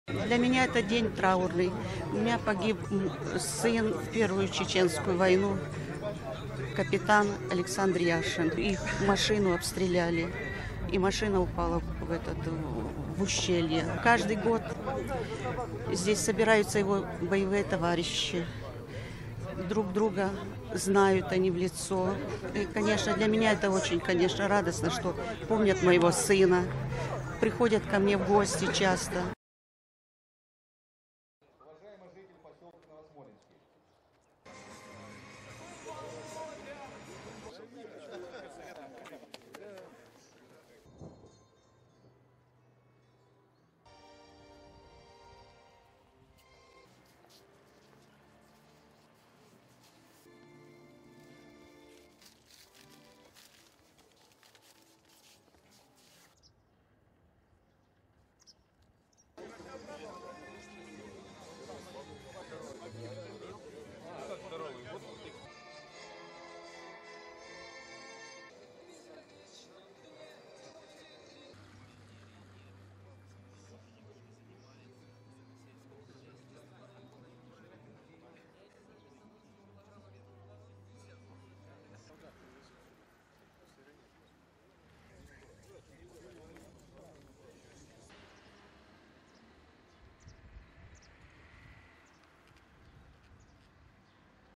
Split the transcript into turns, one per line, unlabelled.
Для меня это день траурный. У меня погиб сын в Первую Чеченскую войну, капитан Александр Яшин. Их машину обстреляли, и машина упала в ущелье. Каждый год здесь собираются его боевые товарищи. Друг друга знают они в лицо. И, конечно, для меня это очень, радостно, что помнят моего сына, приходят ко мне в гости часто.